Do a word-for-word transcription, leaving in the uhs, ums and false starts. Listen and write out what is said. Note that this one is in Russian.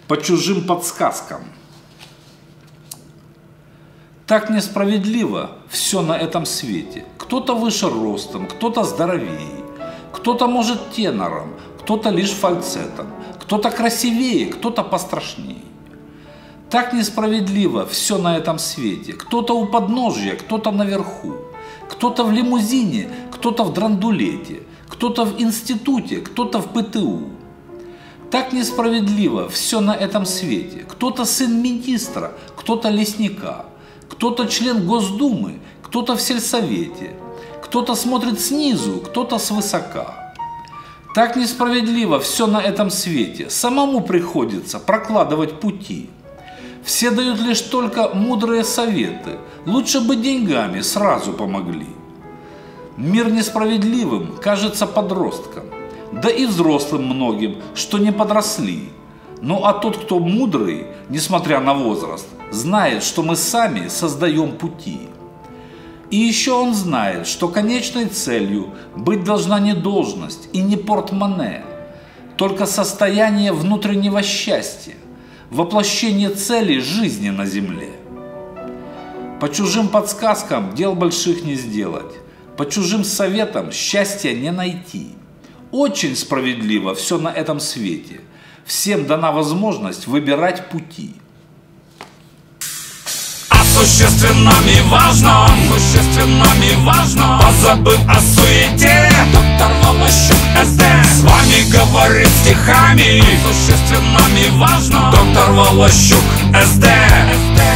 по чужим подсказкам. Так несправедливо все на этом свете. Кто-то выше ростом, кто-то здоровее, кто-то может тенором, кто-то лишь фальцетом, кто-то красивее, кто-то пострашнее. Так несправедливо все на этом свете. Кто-то у подножья, кто-то наверху, кто-то в лимузине, кто-то в драндулете, кто-то в институте, кто-то в ПТУ. Так несправедливо все на этом свете. Кто-то сын министра, кто-то лесника, кто-то член Госдумы, кто-то в сельсовете, кто-то смотрит снизу, кто-то свысока. Так несправедливо все на этом свете. Самому приходится прокладывать пути. Все дают лишь только мудрые советы. Лучше бы деньгами сразу помогли. Мир несправедливым кажется подросткам, да и взрослым многим, что не подросли. Ну а тот, кто мудрый, несмотря на возраст, знает, что мы сами создаем пути. И еще он знает, что конечной целью быть должна не должность и не портмоне, только состояние внутреннего счастья, воплощение цели жизни на земле. По чужим подсказкам дел больших не сделать, по чужим советам счастья не найти. Очень справедливо все на этом свете. Всем дана возможность выбирать пути. О существенном и важном, существенном и важном, позабыв о суете, доктор Волощук эс дэ с вами говорит стихами. О существенном и важном, доктор Волощук эс дэ.